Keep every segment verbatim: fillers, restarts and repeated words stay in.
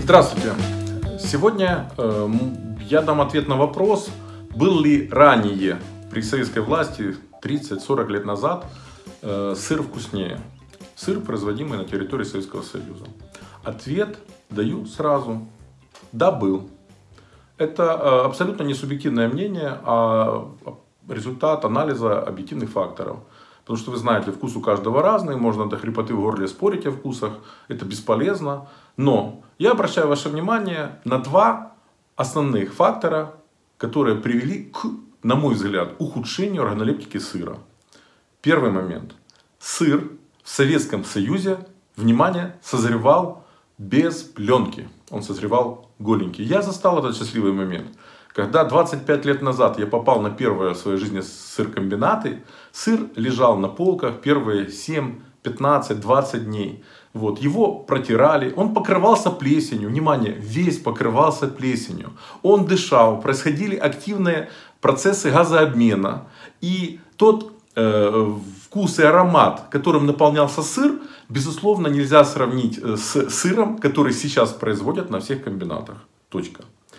Здравствуйте! Сегодня э, я дам ответ на вопрос, был ли ранее при советской власти тридцать-сорок лет назад э, сыр вкуснее. Сыр, производимый на территории Советского Союза. Ответ даю сразу. Да, был. Это э, абсолютно не субъективное мнение, а результат анализа объективных факторов. Потому что вы знаете, вкус у каждого разный, можно до хрипоты в горле спорить о вкусах, это бесполезно. Но я обращаю ваше внимание на два основных фактора, которые привели к, на мой взгляд, ухудшению органолептики сыра. Первый момент. Сыр в Советском Союзе, внимание, созревал без пленки. Он созревал голенький. Я застал этот счастливый момент. Когда двадцать пять лет назад я попал на первые в своей жизни сыркомбинаты, сыр лежал на полках первые семь, пятнадцать, двадцать дней. Вот, его протирали, он покрывался плесенью, внимание, весь покрывался плесенью. Он дышал, происходили активные процессы газообмена. И тот э, вкус и аромат, которым наполнялся сыр, безусловно, нельзя сравнить с сыром, который сейчас производят на всех комбинатах. Точка.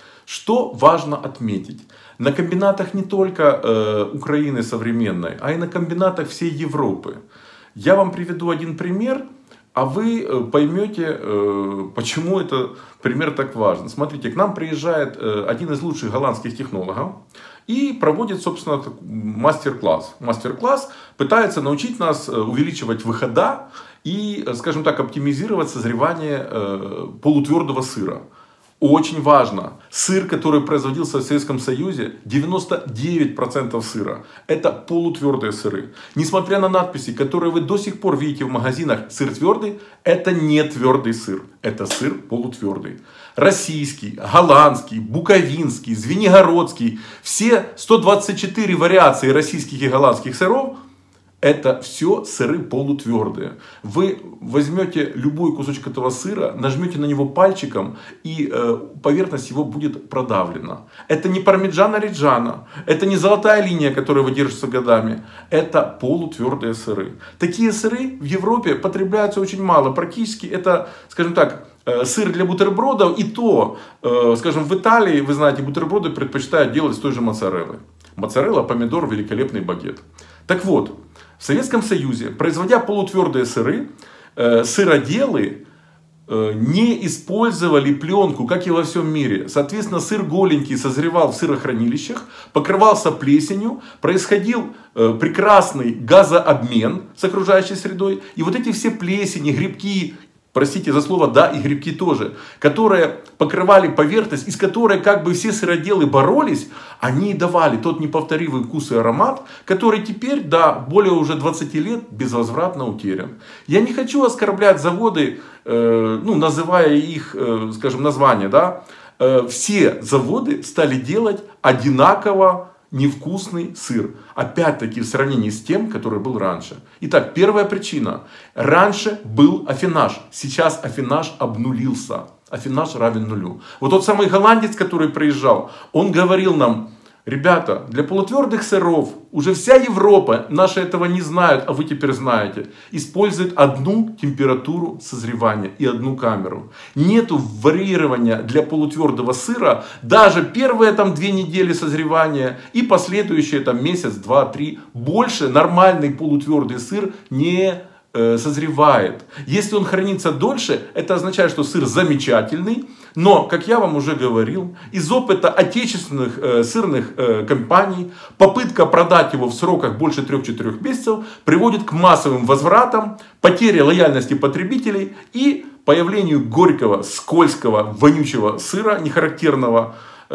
Что важно отметить? На комбинатах не только э, Украины современной, а и на комбинатах всей Европы. Я вам приведу один пример, а вы поймете, э, почему этот пример так важен. Смотрите, к нам приезжает э, один из лучших голландских технологов и проводит, собственно, мастер-класс. Мастер-класс пытается научить нас увеличивать выхода и, скажем так, оптимизировать созревание э, полутвердого сыра. Очень важно, сыр, который производился в Советском Союзе, девяносто девять процентов сыра, это полутвердые сыры. Несмотря на надписи, которые вы до сих пор видите в магазинах, сыр твердый, это не твердый сыр, это сыр полутвердый. Российский, голландский, буковинский, звенигородский, все сто двадцать четыре вариации российских и голландских сыров, это все сыры полутвердые. Вы возьмете любой кусочек этого сыра, нажмете на него пальчиком, и э, поверхность его будет продавлена. Это не пармиджано реджано, это не золотая линия, которая выдерживается годами. Это полутвердые сыры. Такие сыры в Европе потребляются очень мало. Практически это, скажем так, э, сыр для бутербродов. И то, э, скажем, в Италии, вы знаете, бутерброды предпочитают делать с той же моцареллы. Моцарелла, помидор, великолепный багет. Так вот, в Советском Союзе, производя полутвердые сыры, э, сыроделы э, не использовали пленку, как и во всем мире. Соответственно, сыр голенький созревал в сырохранилищах, покрывался плесенью, происходил э, прекрасный газообмен с окружающей средой. И вот эти все плесени, грибки, простите за слово, да, и грибки тоже, которые покрывали поверхность, из которой как бы все сыроделы боролись, они давали тот неповторимый вкус и аромат, который теперь, да, более уже двадцати лет безвозвратно утерян. Я не хочу оскорблять заводы, э, ну, называя их, э, скажем, названия, да, э, все заводы стали делать одинаково невкусный сыр. Опять-таки в сравнении с тем, который был раньше. Итак, первая причина. Раньше был аффинаж. Сейчас аффинаж обнулился. Аффинаж равен нулю. Вот тот самый голландец, который приезжал, он говорил нам: ребята, для полутвердых сыров уже вся Европа, наши этого не знают, а вы теперь знаете, использует одну температуру созревания и одну камеру. Нету варьирования для полутвердого сыра даже первые там две недели созревания и последующие там месяц, два, три. Больше нормальный полутвердый сыр не созревает. Если он хранится дольше, это означает, что сыр замечательный. Но, как я вам уже говорил, из опыта отечественных э, сырных э, компаний, попытка продать его в сроках больше трёх-четырёх месяцев приводит к массовым возвратам, потере лояльности потребителей и появлению горького, скользкого, вонючего сыра, нехарактерного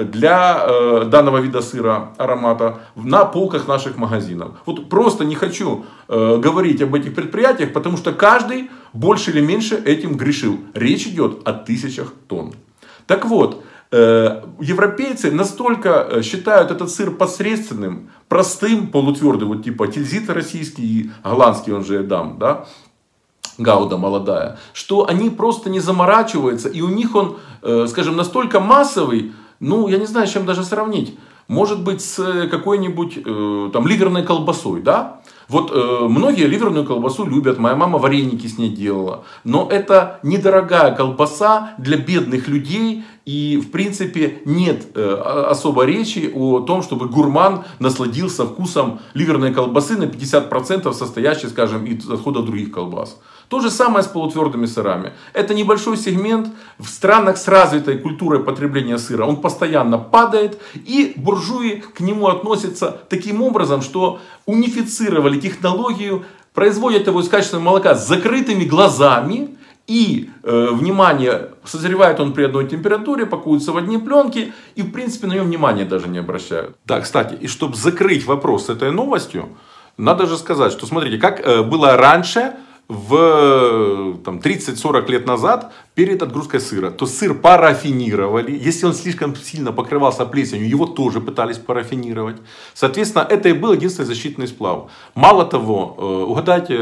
для э, данного вида сыра, аромата, на полках наших магазинов. Вот просто не хочу э, говорить об этих предприятиях, потому что каждый больше или меньше этим грешил. Речь идет о тысячах тонн. Так вот, э, европейцы настолько считают этот сыр посредственным, простым, полутвердым, вот типа тильзита российский и голландский, он же Эдам, да, гауда молодая, что они просто не заморачиваются, и у них он, э, скажем, настолько массовый. Ну, я не знаю, с чем даже сравнить. может быть с какой-нибудь э, там ливерной колбасой, да? Вот э, многие ливерную колбасу любят, моя мама вареники с ней делала. Но это недорогая колбаса для бедных людей. И в принципе нет э, особо речи о том, чтобы гурман насладился вкусом ливерной колбасы на пятьдесят процентов состоящей, скажем, из отхода других колбас. То же самое с полутвердыми сырами. Это небольшой сегмент в странах с развитой культурой потребления сыра. Он постоянно падает, и буржуи к нему относятся таким образом, что унифицировали технологию, производят его из качественного молока с закрытыми глазами. И, э, внимание, созревает он при одной температуре, пакуется в одни пленки, и, в принципе, на нем внимания даже не обращают. Да, кстати, и чтобы закрыть вопрос с этой новостью, надо же сказать, что, смотрите, как э, было раньше, в там, тридцать-сорок лет назад, перед отгрузкой сыра, то сыр парафинировали. Если он слишком сильно покрывался плесенью, его тоже пытались парафинировать. Соответственно, это и был единственный защитный сплав. Мало того, угадайте,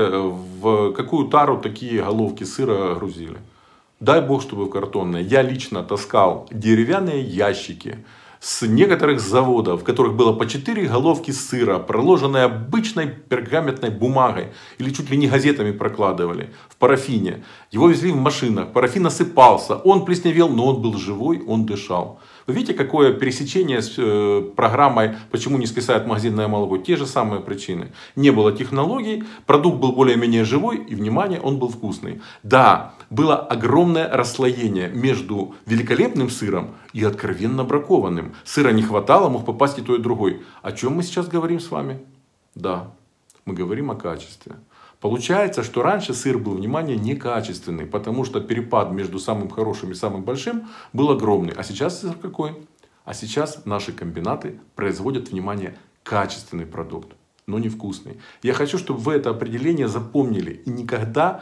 в какую тару такие головки сыра грузили. Дай бог, чтобы в картонные. Я лично таскал деревянные ящики с некоторых заводов, в которых было по четыре головки сыра, проложенные обычной пергаментной бумагой, или чуть ли не газетами прокладывали, в парафине. Его везли в машинах, парафин осыпался, он плесневел, но он был живой, он дышал. Вы видите, какое пересечение с э, программой «Почему не скисает магазинное молоко?» Те же самые причины. Не было технологий, продукт был более-менее живой, и, внимание, он был вкусный. Да, было огромное расслоение между великолепным сыром и откровенно бракованным. Сыра не хватало, мог попасть и то, и другой. О чем мы сейчас говорим с вами? Да, мы говорим о качестве. Получается, что раньше сыр был, внимание, некачественный, потому что перепад между самым хорошим и самым большим был огромный. А сейчас сыр какой? А сейчас наши комбинаты производят, внимание, качественный продукт, но невкусный. Я хочу, чтобы вы это определение запомнили и никогда,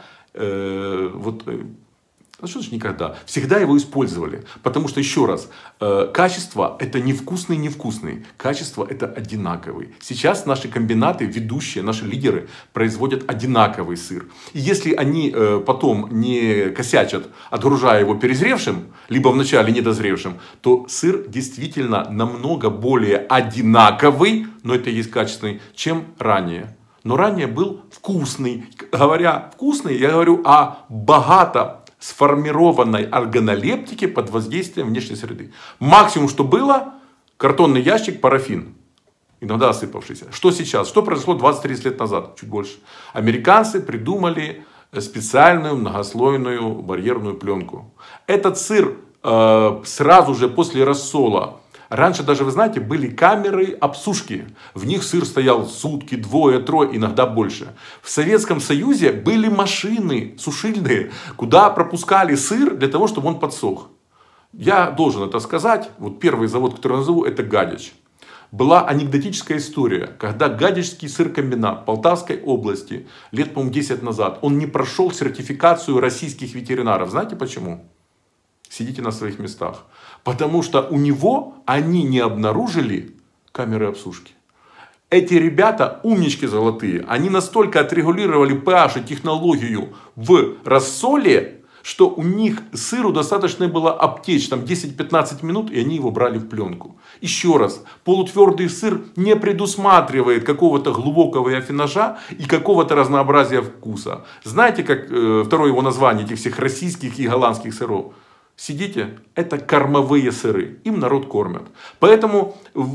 э, вот, э, ну что значит никогда, всегда его использовали. Потому что, еще раз, э, качество это не вкусный, не вкусный. Качество это одинаковый. Сейчас наши комбинаты, ведущие, наши лидеры производят одинаковый сыр. И если они э, потом не косячат, отгружая его перезревшим, либо вначале недозревшим, то сыр действительно намного более одинаковый, но это и есть качественный, чем ранее. Но ранее был вкусный. Говоря вкусный, я говорю о богато сформированной органолептике под воздействием внешней среды. Максимум, что было, картонный ящик, парафин. Иногда осыпавшийся. Что сейчас? Что произошло двадцать-тридцать лет назад? Чуть больше. Американцы придумали специальную многослойную барьерную пленку. Этот сыр э, сразу же после рассола. Раньше даже, вы знаете, были камеры обсушки. В них сыр стоял сутки, двое, трое, иногда больше. В Советском Союзе были машины сушильные, куда пропускали сыр для того, чтобы он подсох. Я должен это сказать. Вот первый завод, который я назову, это Гадяч. Была анекдотическая история, когда Гадячский сыркомбинат Полтавской области лет, по-моему, десять назад, он не прошел сертификацию российских ветеринаров. Знаете почему? Сидите на своих местах. Потому что у него они не обнаружили камеры обсушки. Эти ребята, умнички золотые, они настолько отрегулировали pH и технологию в рассоле, что у них сыру достаточно было обтечь там десять-пятнадцать минут, и они его брали в пленку. Еще раз, полутвердый сыр не предусматривает какого-то глубокого афинажа и какого-то разнообразия вкуса. Знаете, как э, второе его название этих всех российских и голландских сыров? Сидите, это кормовые сыры. Им народ кормят. Поэтому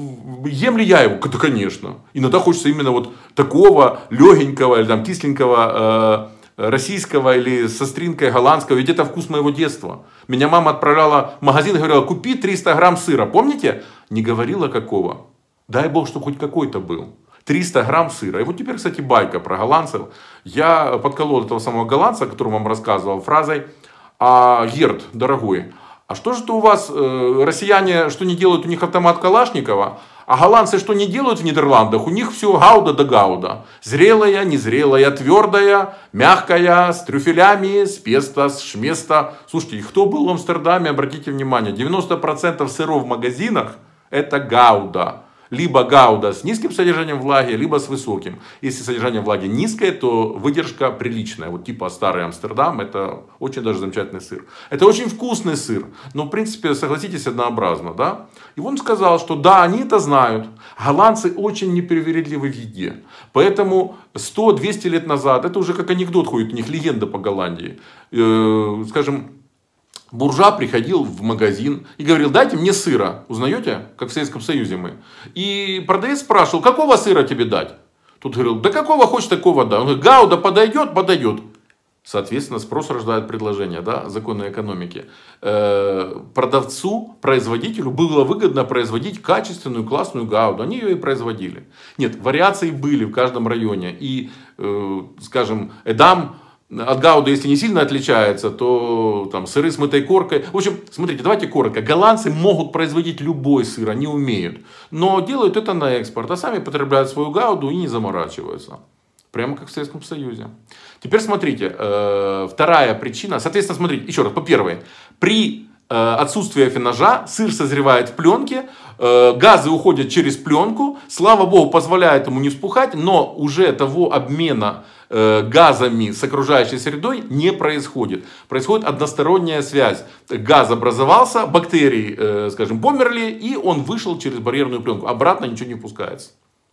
ем ли я его? Да, конечно. Иногда хочется именно вот такого легенького или там кисленького э, российского или со стринкой голландского. Ведь это вкус моего детства. Меня мама отправляла в магазин и говорила: купи триста грамм сыра. Помните? Не говорила какого. Дай бог, чтобы хоть какой-то был. триста грамм сыра. И вот теперь, кстати, байка про голландцев. Я подколол этого самого голландца, о котором вам рассказывал, фразой: а, Герд, дорогой, а что же это у вас, э, россияне, что не делают, у них автомат Калашникова, а голландцы что не делают в Нидерландах, у них все гауда да гауда. Зрелая, незрелая, твердая, мягкая, с трюфелями, с песто, с шместа. Слушайте, кто был в Амстердаме, обратите внимание, девяносто процентов сыров в магазинах это гауда. Либо гауда с низким содержанием влаги, либо с высоким. Если содержание влаги низкое, то выдержка приличная. Вот типа старый Амстердам, это очень даже замечательный сыр. Это очень вкусный сыр, но в принципе, согласитесь, однообразно, да? И он сказал, что да, они это знают. Голландцы очень неперевередливы в еде. Поэтому сто-двести лет назад, это уже как анекдот ходит, у них легенда по Голландии. Э, скажем, буржуа приходил в магазин и говорил: дайте мне сыра. Узнаете, как в Советском Союзе мы. И продавец спрашивал: какого сыра тебе дать? Тут говорил: да какого хочешь, такого да. Он говорит: гауда подойдет? Подойдет. Соответственно, спрос рождает предложение, да, законы экономики. Э, продавцу, производителю было выгодно производить качественную, классную гауду. Они ее и производили. Нет, вариации были в каждом районе. И, э, скажем, Эдам от гауды, если не сильно отличается, то там сыры с мытой коркой. В общем, смотрите, давайте коротко. Голландцы могут производить любой сыр, они умеют. Но делают это на экспорт, а сами потребляют свою гауду и не заморачиваются. Прямо как в Советском Союзе. Теперь смотрите, э, вторая причина. Соответственно, смотрите, еще раз, по первой. При э, отсутствии афинажа сыр созревает в пленке, э, газы уходят через пленку. Слава богу, позволяет ему не вспухать, но уже того обмена э, газами с окружающей средой не происходит. Происходит односторонняя связь. Газ образовался, бактерии, э, скажем, померли, и он вышел через барьерную пленку. Обратно ничего не впускается.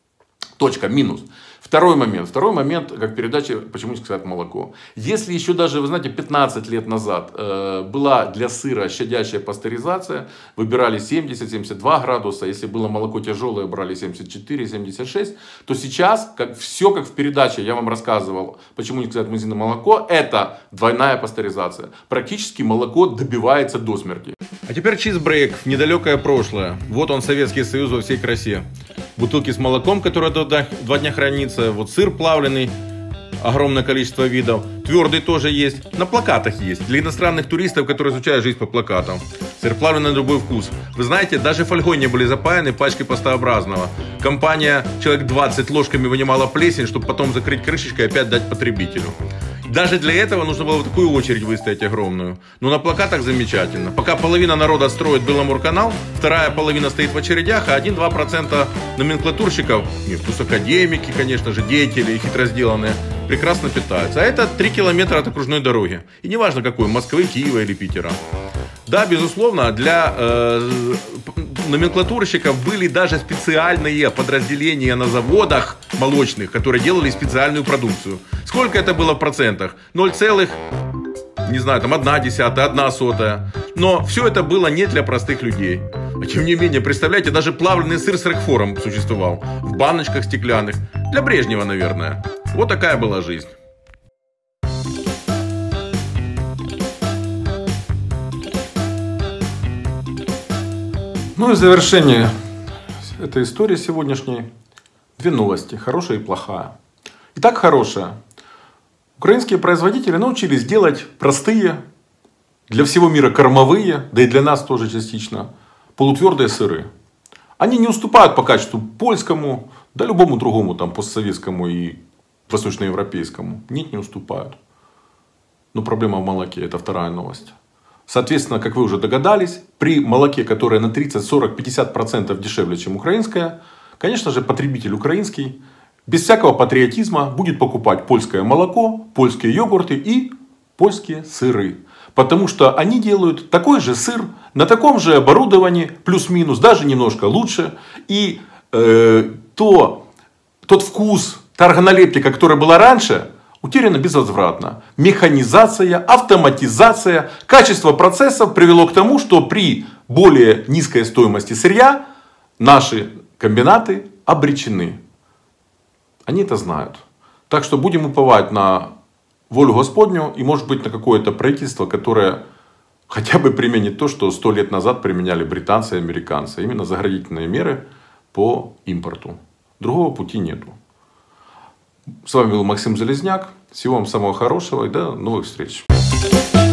Точка, минус. Второй момент. Второй момент, как передача «Почему не сказать молоко». Если еще даже, вы знаете, пятнадцать лет назад э, была для сыра щадящая пастеризация, выбирали семьдесят-семьдесят два градуса, если было молоко тяжелое, брали семьдесят четыре — семьдесят шесть, то сейчас как, все как в передаче, я вам рассказывал «Почему не сказать магазинное молоко», это двойная пастеризация. Практически молоко добивается до смерти. А теперь чизбрейк в недалекое прошлое. Вот он, Советский Союз во всей красе. Бутылки с молоком, которые до два дня хранится. Вот сыр плавленый, огромное количество видов. Твердый тоже есть. На плакатах есть. Для иностранных туристов, которые изучают жизнь по плакатам. Сыр плавленый на любой вкус. Вы знаете, даже фольгой не были запаяны пачки пастообразного. Компания человек двадцать ложками вынимала плесень, чтобы потом закрыть крышечкой и опять дать потребителю. Даже для этого нужно было в такую очередь выстоять огромную. Но на плакатах замечательно. Пока половина народа строит Беломорканал, вторая половина стоит в очередях, а один-два процента номенклатурщиков, нет, плюс академики, конечно же, деятели хитро сделанные, прекрасно питаются. А это три километра от окружной дороги. И неважно какой, Москвы, Киева или Питера. Да, безусловно, для э, номенклатурщиков были даже специальные подразделения на заводах молочных, которые делали специальную продукцию. Сколько это было в процентах? ноль целых, не знаю, там одна десятая, одна сотая. Но все это было не для простых людей. А тем не менее, представляете, даже плавленый сыр с рокфором существовал. В баночках стеклянных. Для Брежнева, наверное. Вот такая была жизнь. Ну и в завершение этой истории сегодняшней две новости, хорошая и плохая. Итак, хорошая. Украинские производители научились делать простые, для всего мира кормовые, да и для нас тоже частично, полутвердые сыры. Они не уступают по качеству польскому, да любому другому там постсоветскому и восточноевропейскому. Нет, не уступают. Но проблема в молоке, это вторая новость. Соответственно, как вы уже догадались, при молоке, которое на тридцать, сорок, пятьдесят процентов дешевле, чем украинское, конечно же, потребитель украинский без всякого патриотизма будет покупать польское молоко, польские йогурты и польские сыры. Потому что они делают такой же сыр на таком же оборудовании, плюс-минус, даже немножко лучше. И э, то, тот вкус, та органолептика, которая была раньше, утеряно безвозвратно. Механизация, автоматизация, качество процессов привело к тому, что при более низкой стоимости сырья наши комбинаты обречены. Они это знают. Так что будем уповать на волю Господню и, может быть, на какое-то правительство, которое хотя бы применит то, что сто лет назад применяли британцы и американцы. Именно заградительные меры по импорту. Другого пути нету. С вами был Максим Залезняк. Всего вам самого хорошего и до новых встреч.